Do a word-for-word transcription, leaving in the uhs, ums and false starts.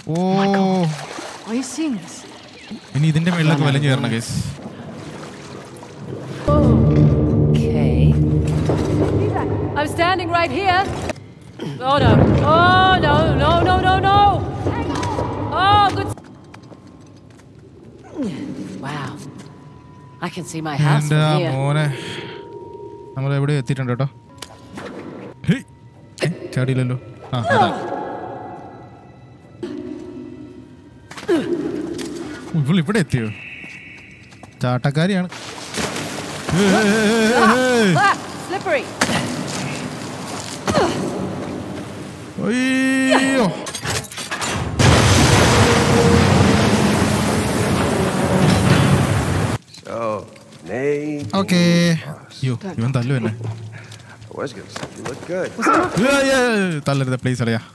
Oh. Are you seeing this? ഇനി ഇതിന്റെ മേളിലേക്ക് വലിഞ്ഞു കയറണം guys. Okay. I'm standing right here. Oh no. Oh no, no, no, no, no. Oh, good. Wow. I can see my house from here. മോനെ. നമ്മൾ എവിടെ എത്തിയിട്ടുണ്ട് കേട്ടോ. ഹേയ്. ചാടിയില്ലല്ലോ. ആ അതാ. ഇവൾ ഇവിടെ എത്തിയോ? ചാട്ടക്കാരിയാണ്. Slippery. അയ്യോ. ഓക്കേ. അയ്യോ ഇവൻ തല്ലു എന്നെ. തല്ലരുത് പ്ലീസ് അളിയാ.